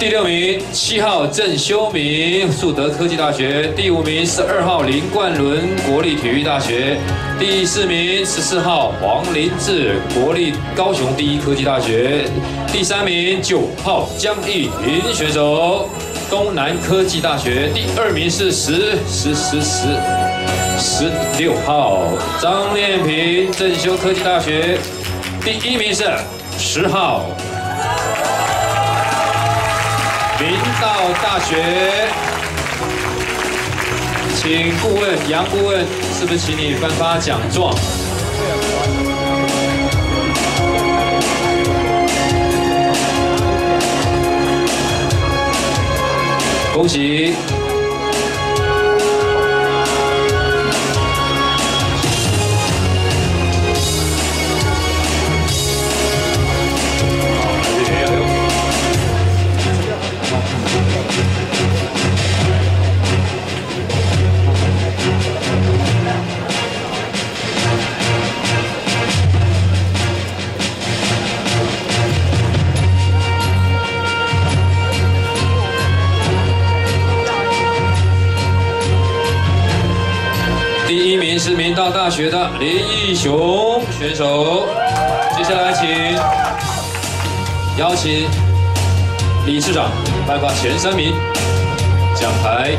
第6名7号郑修明，树德科技大学；第5名12号林冠伦，国立体育大学；第4名14号黄林志，国立高雄第一科技大学；第3名9号江逸云选手，东南科技大学；第2名是16号张念平，正修科技大学；第1名是10号。 明道大学，请顾问杨顾问，是不是请你颁发奖状？恭喜！第1名是明道大学的林义雄选手，接下来邀请理事长颁发前3名奖牌。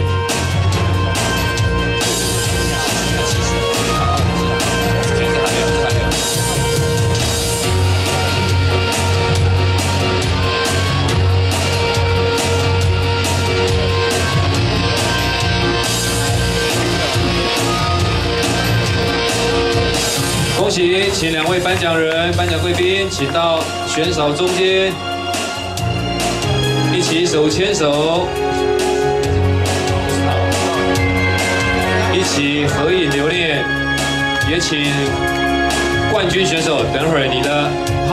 恭喜，请2位颁奖人、颁奖贵宾，请到选手中间，一起手牵手，一起合影留念。也请冠军选手，等会儿你的